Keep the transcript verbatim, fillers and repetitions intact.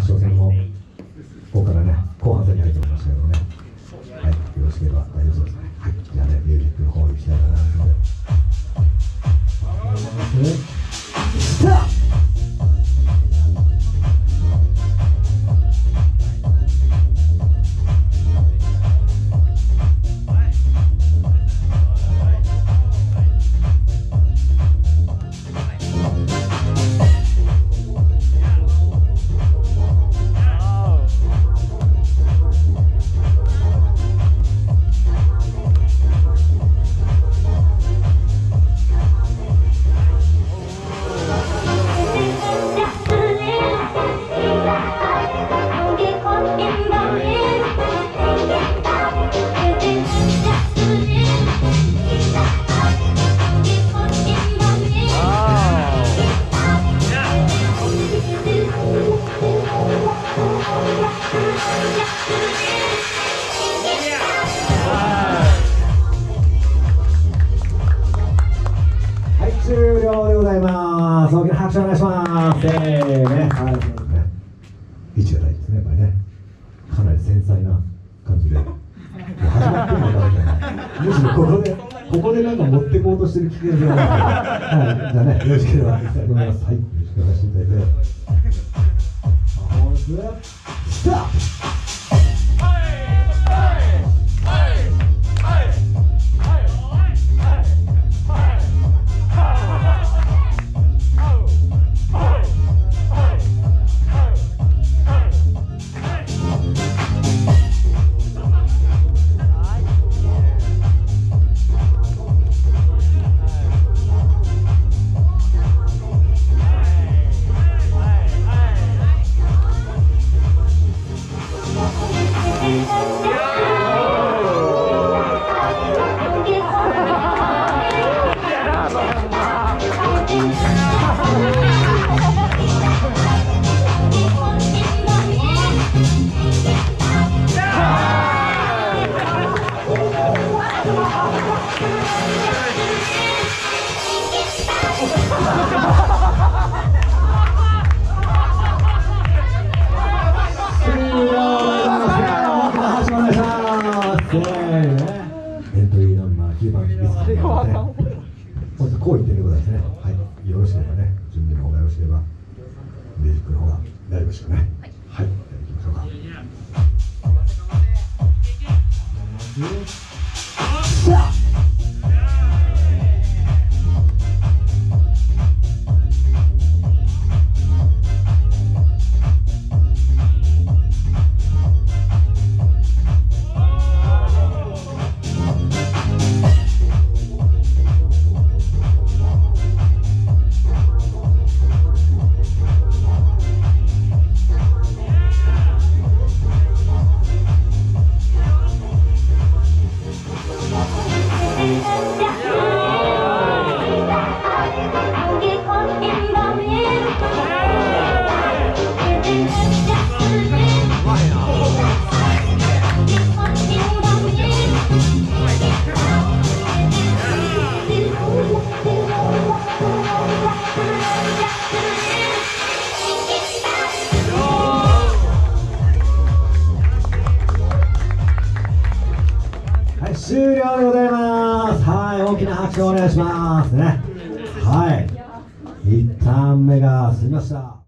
初戦もここからね後半戦に入ってきましたけどね、はい、よろしければ大丈夫そうですね。はい、じゃあねミュージックの方に行きたいと思いますので、スタート。終了でございます。大きな拍手お願いします。せーね、はい、位置が大事ですね、やっぱりね。かなり繊細な感じで。もう始まってもらみたいな。むしろここで、ここでなんか持ってこうとしてる気がします。はい、じゃあね、よろしければいきたいと思います。はい、よろしくお願いしていただいて。パフォーマンス、スタート。エントリーナンバーきゅうばん、リスナーなので、本日こう言ってることですね。はい、よろしければね、準備の方がよろしければ、ミュージックの方が大丈夫でしょうね。はい、じゃあ行きましょうか。さあ。終了でございます。はい、大きな拍手をお願いしますね。はい、いちターン目が済みました。